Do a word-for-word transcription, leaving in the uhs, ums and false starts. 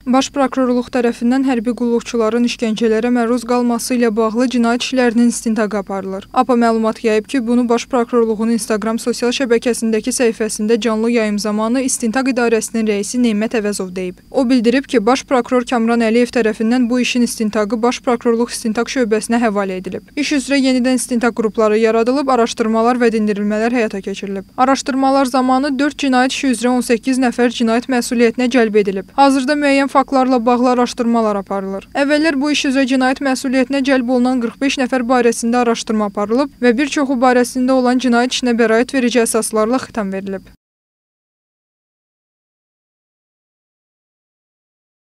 Baş Prokurorluq tərəfindən hərbi qulluqçuların işgəncələrə məruz qalması ilə bağlı cinayət işlərinin istintaqı aparılır. A P A məlumat yayıb ki, bunu Baş Prokurorluğun Instagram sosial şəbəkəsindəki səhifəsində canlı yayım zamanı İstintaq İdarəsinin rəisi Neymət Əvəzov deyib. O bildirib ki, Baş Prokuror Kamran Əliyev tərəfindən bu işin istintaqı Baş Prokurorluq İstintaq şöbəsinə həvalə edilib. İş üzrə yenidən istintaq qrupları yaradılıb, araşdırmalar və dindirilmələr həyata keçirilib. Araşdırmalar zamanı dörd cinayət işi üzrə on səkkiz nəfər cinayət məsuliyyətinə cəlb edilib. Hazırda müəyyən faktlarla bağlı araşdırmalar aparılır. Əvvəllər bu iş üzrə cinayət məsuliyyətinə cəlb olunan qırx beş nəfər barəsində araşdırma aparılıb və bir çoxu barəsində olan cinayət işinə bəraət verici əsaslarla xitam verilib.